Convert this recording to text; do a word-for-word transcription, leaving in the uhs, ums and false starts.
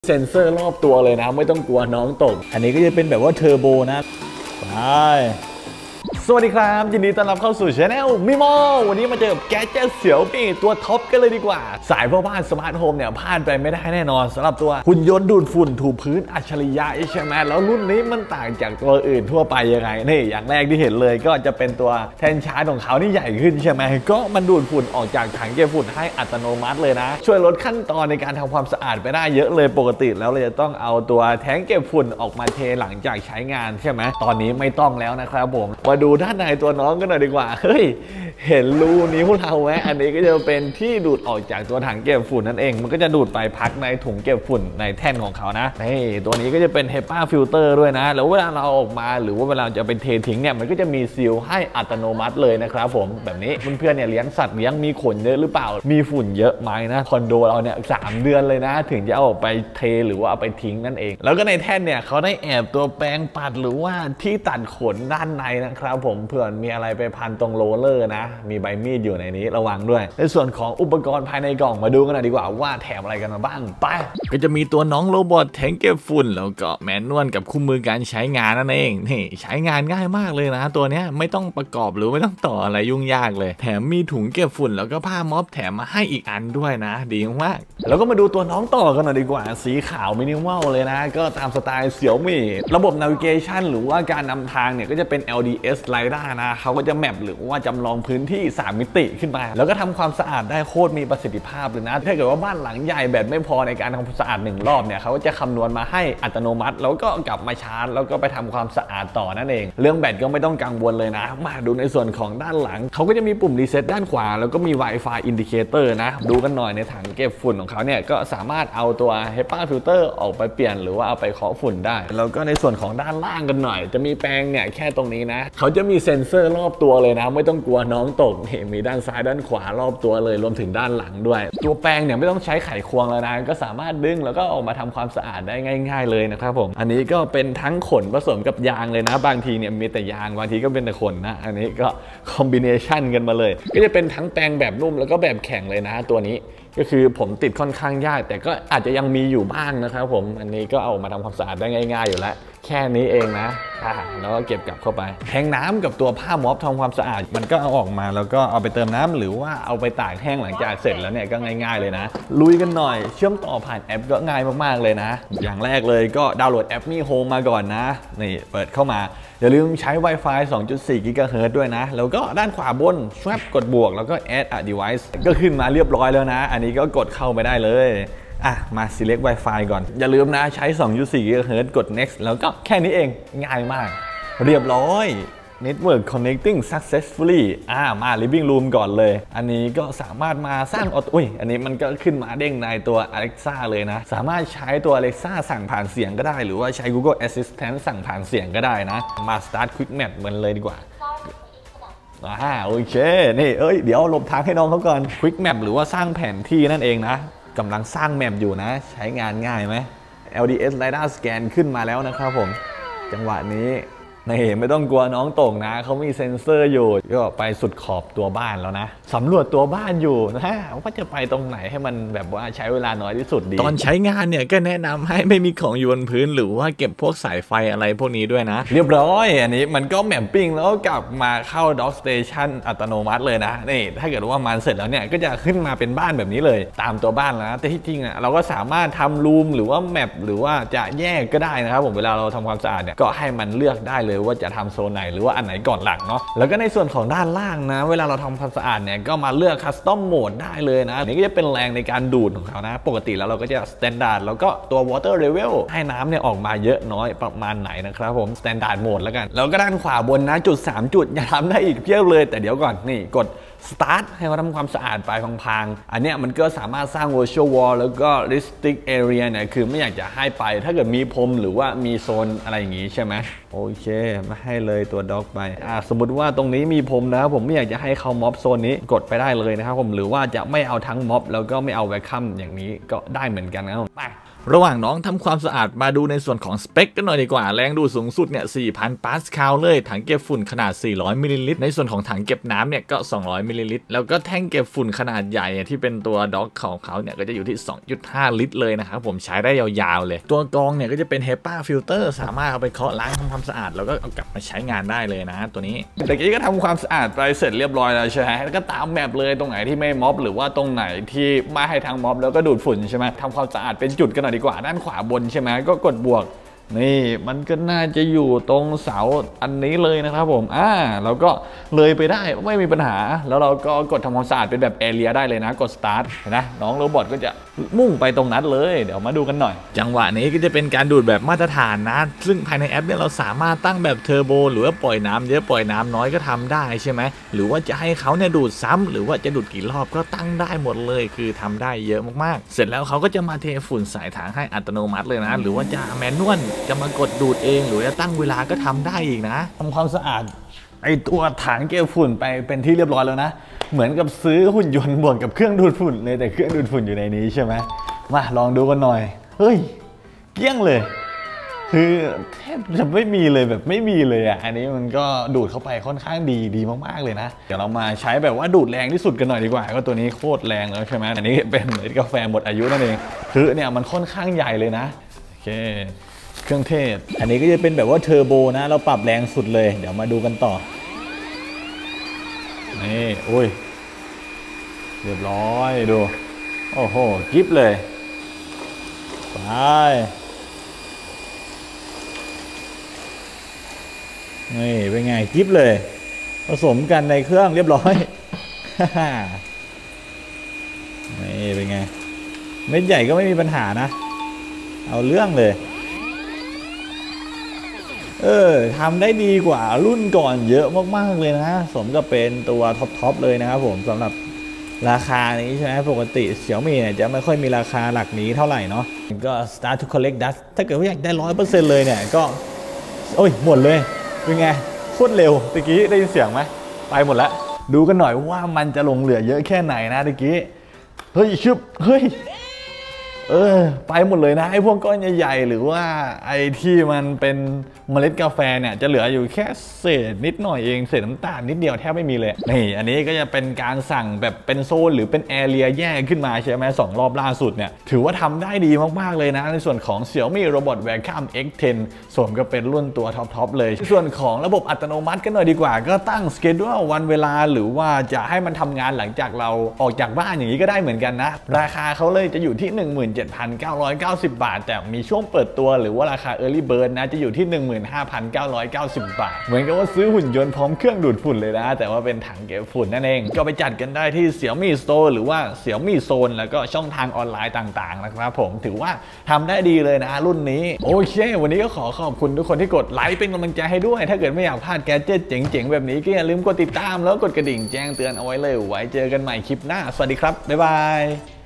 เซ็นเซอร์รอบตัวเลยนะไม่ต้องกลัวน้องตกอันนี้ก็จะเป็นแบบว่าเทอร์โบนะไปสวัสดีครับยินดีต้อนรับเข้าสู่ช anel มิโมวันนี้มาเจอกับแกดเจ็ตเสี่ยวมี่ตัวท็อปกันเลยดีกว่าสายพ่อบ้านสมาร์ทโฮมเนี่ยพลาดไปไม่ได้แน่นอนสำหรับตัวหุ่นยนต์ดูดฝุ่นถูพื้นอัจฉริยะใช่ไหมแล้วรุ่นนี้มันต่างจากตัวอื่นทั่วไปยังไงนี่อย่างแรกที่เห็นเลยก็จะเป็นตัวแทนชาร์จของเขาที่ใหญ่ขึ้นใช่ไหมก็มันดูดฝุ่นออกจากถังเก็บฝุ่นให้อัตโนมัติเลยนะช่วยลดขั้นตอนในการทำความสะอาดไปได้เยอะเลยปกติแล้วเราจะต้องเอาตัวแทงเก็บฝุ่นออกมาเทหลังจากใช้งานใช่ไหมตอนนี้ไม่ต้องแล้วนะครับผมมาดูด้านในตัวน้องกันหน่อยดีกว่าเฮ้ยเห็นรูนี้พวกเราไหมอันนี้ก็จะเป็นที่ดูดออกจากตัวถังเก็บฝุ่นนั่นเองมันก็จะดูดไปพักในถุงเก็บฝุ่นในแท่นของเขานะนี่ตัวนี้ก็จะเป็น เฮปา ฟิลเตอร์ ด้วยนะแล้วเวลาเราออกมาหรือว่าเวลาจะไปเททิ้งเนี่ยมันก็จะมีซีลให้อัตโนมัติเลยนะครับผมแบบนี้เพื่อนๆเนี่ยเลี้ยงสัตว์เลี้ยงมีขนเยอะหรือเปล่ามีฝุ่นเยอะไหมนะคอนโดเราเนี่ยสามเดือนเลยนะถึงจะเอาออกไปเทหรือว่าเอาไปทิ้งนั่นเองแล้วก็ในแท่นเนี่ยเขาได้แอบตัวแปรงปัดหรือว่าที่ตัดขนด้านในนะครับผมเผื่อมีอะไรไปพันตรงโรลเลอร์นะมีใบมีดอยู่ในนี้ระวังด้วยในส่วนของอุปกรณ์ภายในกล่องมาดูกันหน่อยดีกว่าว่าแถมอะไรกันมาบ้างไปก็จะมีตัวน้องโรบอทแทงเก็บฝุ่นแล้วก็แมนนวลกับคู่มือการใช้งานนั่นเองนี่ใช้งานง่ายมากเลยนะตัวนี้ไม่ต้องประกอบหรือไม่ต้องต่ออะไรยุ่งยากเลยแถมมีถุงเก็บฝุ่นแล้วก็ผ้าม็อบแถมมาให้อีกอันด้วยนะดีมากแล้วก็มาดูตัวน้องต่อกันหน่อยดีกว่าสีขาวมินิมอลเลยนะก็ตามสไตล์เสี่ยวมี่ระบบ navigation หรือว่าการนำทางเนี่ยก็จะเป็น แอล ดี เอส Lidar นะเขาก็จะแมปหรือว่าจำลองพื้นที่สามมิติขึ้นมาแล้วก็ทำความสะอาดได้โคตรมีประสิทธิภาพเลยนะถ้าเกิดว่าบ้านหลังใหญ่แบบไม่พอในการทำความสะอาดหนึ่งรอบเนี่ยเขาก็จะคำนวณมาให้อัตโนมัติแล้วก็กลับมาชาร์จแล้วก็ไปทำความสะอาดต่อนั่นเองเรื่องแบตก็ไม่ต้องกังวลเลยนะมาดูในส่วนของด้านหลังเขาก็จะมีปุ่มรีเซ็ตด้านขวาแล้วก็มี Wi-Fi Indicator นะดูกันหน่อยในถังเก็บฝุ่นของเขาเนี่ยก็สามารถเอาตัว เฮปา ฟิลเตอร์ ออกไปเปลี่ยนหรือว่าเอาไปเคาะฝุ่นได้แล้วก็ในส่วนของด้านล่างกันหน่อยจะมีแปรงเนี่ยแค่ตรงนี้นะเขาจะมีเซ็นเซอร์รอบตัวเลยนะไม่ต้องกลัวน้องตกมีด้านซ้ายด้านขวารอบตัวเลยรวมถึงด้านหลังด้วยตัวแปรงเนี่ยไม่ต้องใช้ไขควงแล้วนะก็สามารถดึงแล้วก็ออกมาทำความสะอาดได้ง่ายๆเลยนะครับผมอันนี้ก็เป็นทั้งขนผสมกับยางเลยนะบางทีเนี่ยมีแต่ยางบางทีก็เป็นแต่ขนนะอันนี้ก็คอมบิเนชันกันมาเลยก็จะเป็นทั้งแปรงแบบนุ่มแล้วก็แบบแข็งเลยนะตัวนี้ก็คือผมติดค่อนข้างยากแต่ก็อาจจะยังมีอยู่บ้างนะครับผมอันนี้ก็เอามาทำความสะอาดได้ง่ายๆอยู่แล้วแค่นี้เองนะแล้วก็เก็บกลับเข้าไปแทงน้ำกับตัวผ้าม็อบทำความสะอาดมันก็เอาออกมาแล้วก็เอาไปเติมน้ำหรือว่าเอาไปตากแห้งหลังจากเสร็จแล้วเนี่ยก็ง่ายๆเลยนะลุยกันหน่อยเชื่อมต่อผ่านแอปก็ง่ายมากๆเลยนะอย่างแรกเลยก็ดาวน์โหลดแอปมี่โฮมมาก่อนนะนี่เปิดเข้ามาอย่าลืมใช้ Wi-Fi สองจุดสี่ กิกะเฮิรตซ์ ด้วยนะแล้วก็ด้านขวาบนแชปกดบวกแล้วก็ add a device ก็ขึ้นมาเรียบร้อยแล้วนะอันนี้ก็กดเข้าไปได้เลยอ่ะมา select Wi-Fi ก่อนอย่าลืมนะใช้ สองจุดสี่ กิกะเฮิรตซ์ กด next แล้วก็แค่นี้เองง่ายมากเรียบร้อย Network connecting successfully อ่ามา living room ก่อนเลยอันนี้ก็สามารถมาสร้างออโต้อุ้ยอันนี้มันก็ขึ้นมาเด้งในตัว Alexa เลยนะสามารถใช้ตัว Alexa สั่งผ่านเสียงก็ได้หรือว่าใช้ Google Assistant สั่งผ่านเสียงก็ได้นะมา start quick map มันเลยดีกว่าอ่าโอเคนี่เอ้ยเดี๋ยวหลบทางให้น้องเขาก่อน quick map หรือว่าสร้างแผนที่นั่นเองนะกำลังสร้างแมปอยู่นะใช้งานง่ายไหม แอล ดี เอส Lidar Scan ขึ้นมาแล้วนะครับผมจังหวะนี้นี่ไม่ต้องกลัวน้องตกนะเขามีเซ็นเซอร์อยู่ก็ไปสุดขอบตัวบ้านแล้วนะสำรวจตัวบ้านอยู่นะว่าจะไปตรงไหนให้มันแบบว่าใช้เวลาน้อยที่สุดดีตอนใช้งานเนี่ยก็แนะนำให้ไม่มีของอยู่บนพื้นหรือว่าเก็บพวกสายไฟอะไรพวกนี้ด้วยนะเรียบร้อยอันนี้มันก็แมปปิ้งแล้วกลับมาเข้า Dock Station อัตโนมัติเลยนะนี่ถ้าเกิดว่ามันเสร็จแล้วเนี่ยก็จะขึ้นมาเป็นบ้านแบบนี้เลยตามตัวบ้านแล้วนะแต่ที่จริงอ่ะเราก็สามารถทำรูมหรือว่าแมปหรือว่าจะแยกก็ได้นะครับผมเวลาเราทำความสะอาดเนี่ยก็ให้มันเลือกได้เลยว่าจะทำโซนไหนหรือว่าอันไหนก่อนหลังเนาะแล้วก็ในส่วนของด้านล่างนะเวลาเราทำความสะอาดเนี่ยก็มาเลือกคัสตอมโหมดได้เลยนะนี่ก็จะเป็นแรงในการดูดของเขานะปกติแล้วเราก็จะสแตนดาร์ดแล้วก็ตัว water level ให้น้ำเนี่ยออกมาเยอะน้อยประมาณไหนนะครับผมสแตนดาร์ดโหมดแล้วกันแล้วก็ด้านขวาบนนะจุดสามจุดอย่าทำได้อีกเพียบเลยแต่เดี๋ยวก่อนนี่กดstart ให้เขาทำความสะอาดไปพังๆอันเนี้ยมันก็สามารถสร้าง virtual wall แล้วก็ restrict area เนี่ยคือไม่อยากจะให้ไปถ้าเกิดมีพรมหรือว่ามีโซนอะไรอย่างงี้ใช่ไหมโอเคมาให้เลยตัวด็อกไปอ่าสมมติว่าตรงนี้มีพรมนะผมไม่อยากจะให้เขาม็อบโซนนี้กดไปได้เลยนะครับผมหรือว่าจะไม่เอาทั้งม็อบแล้วก็ไม่เอาแวคคัมอย่างนี้ก็ได้เหมือนกันนะไประหว่างน้องทำความสะอาดมาดูในส่วนของสเปคกันหน่อยดีกว่าแรงดูดสูงสุดเนี่ย สี่พัน ปาสคาลเลยถังเก็บฝุ่นขนาด สี่ร้อย มิลลิลิตรในส่วนของถังเก็บน้ำเนี่ยก็ สองร้อย มิลลิลิตรแล้วก็แท่งเก็บฝุ่นขนาดใหญ่ที่เป็นตัวด็อกของเขาเนี่ยก็จะอยู่ที่ สองจุดห้า ลิตรเลยนะครับผมใช้ได้ยาวๆเลยตัวกรองเนี่ยก็จะเป็น เฮปา ฟิลเตอร์ สามารถเอาไปเคาะล้างทำความสะอาดแล้วก็เอากลับมาใช้งานได้เลยนะตัวนี้แต่กี้ก็ทำความสะอาดไปเสร็จเรียบร้อยแล้วใช่ไหมแล้วก็ตามแบบเลยตรงไหนที่ไม่ม็อบหรือว่าตรงไหนที่ไม่ให้ทางม็อบแล้วก็ดูดฝุ่นใช่ไหมทำความสะอาดเป็นจุดกันหน่อยดีกว่าด้านขวาบนใช่ไหมก็กดบวกนี่มันก็น่าจะอยู่ตรงเสาอันนี้เลยนะครับผมอ่าเราก็เลยไปได้ไม่มีปัญหาแล้วเราก็กดทำความสะอาดเป็นแบบแอเรียได้เลยนะกด start นะน้องโรบอทก็จะมุ่งไปตรงนั้นเลยเดี๋ยวมาดูกันหน่อยจังหวะนี้ก็จะเป็นการดูดแบบมาตรฐานนะซึ่งภายในแอปเนี่ยเราสามารถตั้งแบบเทอร์โบหรือว่าปล่อยน้ำเยอะปล่อยน้ำน้อยก็ทำได้ใช่ไหมหรือว่าจะให้เขาเนี่ยดูดซ้ำหรือว่าจะดูดกี่รอบก็ตั้งได้หมดเลยคือทำได้เยอะมากๆเสร็จแล้วเขาก็จะมาเทฝุ่นใส่ถังให้อัตโนมัติเลยนะหรือว่าจะแมนนวลจะมากดดูดเองหรือจะตั้งเวลาก็ทำได้อีกนะทำความสะอาดไอตัวถังเก็บฝุ่นไปเป็นที่เรียบร้อยแล้วนะเหมือนกับซื้อหุ่นยนต์บวกกับเครื่องดูดฝุ่นเลยแต่เครื่องดูดฝุ่นอยู่ในนี้ใช่ไหมมาลองดูกันหน่อยเฮ้ยเกลี้ยงเลยคือแทบจะไม่มีเลยแบบไม่มีเลยอ่ะอันนี้มันก็ดูดเข้าไปค่อนข้างดีดีมากๆเลยนะเดี๋ยวเรามาใช้แบบว่าดูดแรงที่สุดกันหน่อยดีกว่าก็ตัวนี้โคตรแรงแล้วใช่ไหมอันนี้เป็นเมล็ดกาแฟหมดอายุนั่นเองคือเนี่ยมันค่อนข้างใหญ่เลยนะโอเคเครื่องเทศอันนี้ก็จะเป็นแบบว่าเทอร์โบนะเราปรับแรงสุดเลยเดี๋ยวมาดูกันต่อนี่โอ้ยเรียบร้อยดูโอ้โหกิ๊บเลยไปนี่เป็นไงกิ๊บเลยผสมกันในเครื่องเรียบร้อยนี่เป็นไงเม็ดใหญ่ก็ไม่มีปัญหานะเอาเรื่องเลยเออทำได้ดีกว่ารุ่นก่อนเยอะมากๆเลยนะสมกับเป็นตัวท็อปๆเลยนะครับผมสำหรับราคานี้ใช่ไหมปกติ Xiaomi เนี่ยจะไม่ค่อยมีราคาหลักนี้เท่าไหร่เนาะก็ start to collect dust ถ้าเกิดว่าอยากได้ ร้อยเปอร์เซ็นต์ เลยเนี่ยก็โอ้ยหมดเลยเป็นไงโคตรเร็วตะกี้ได้ยินเสียงไหมไปหมดแล้วดูกันหน่อยว่ามันจะลงเหลือเยอะแค่ไหนนะตะกี้เฮ้ยชึบเฮ้ยเออไปหมดเลยนะไอ้พวกก้อนใหญ่ๆหรือว่าไอ้ที่มันเป็นเมล็ดกาแฟเนี่ยจะเหลืออยู่แค่เศษนิดหน่อยเองเศษน้ำตาลนิดเดียวแทบไม่มีเลยนี่อันนี้ก็จะเป็นการสั่งแบบเป็นโซนหรือเป็นแอเรียแยกขึ้นมาใช่ไหมสองรอบล่าสุดเนี่ยถือว่าทำได้ดีมากๆเลยนะในส่วนของ Xiaomi Robot Vacuum เอ็กซ์ เท็น สมก็เป็นรุ่นตัวท็อปๆเลยส่วนของระบบอัตโนมัติกันหน่อยดีกว่าก็ตั้ง schedule วันเวลาหรือว่าจะให้มันทำงานหลังจากเราออกจากบ้านอย่างนี้ก็ได้เหมือนกันนะราคาเขาเลยจะอยู่ที่ หนึ่งหมื่นเจ็ดพันเก้าร้อยเก้าสิบ บาทแต่มีช่วงเปิดตัวหรือว่าราคา Early Bird นะจะอยู่ที่ หนึ่งหมื่นห้าพันเก้าร้อยเก้าสิบ บาทเหมือนกับว่าซื้อหุ่นยนต์พร้อมเครื่องดูดฝุ่นเลยนะแต่ว่าเป็นถังเก็บฝุ่นนั่นเองก็ไปจัดกันได้ที่ Xiaomi Store หรือว่า Xiaomi Zone แล้วก็ช่องทางออนไลน์ต่างๆนะครับผมถือว่าทำได้ดีเลยนะรุ่นนี้โอเควันนี้ก็ขอขอบคุณทุกคนที่กดไลค์เป็นกำลังใจให้ด้วยถ้าเกิดไม่อยากพลาดแกดเจ็ตเจ๋งๆแบบนี้ก็อย่าลืมกดติดตามแล้วกดกระดิ่งแจ้งเตือนเอาไว้เลยไว้เจอกันใหม่คลิปหน้าสวัสดีครับบ๊ายบาย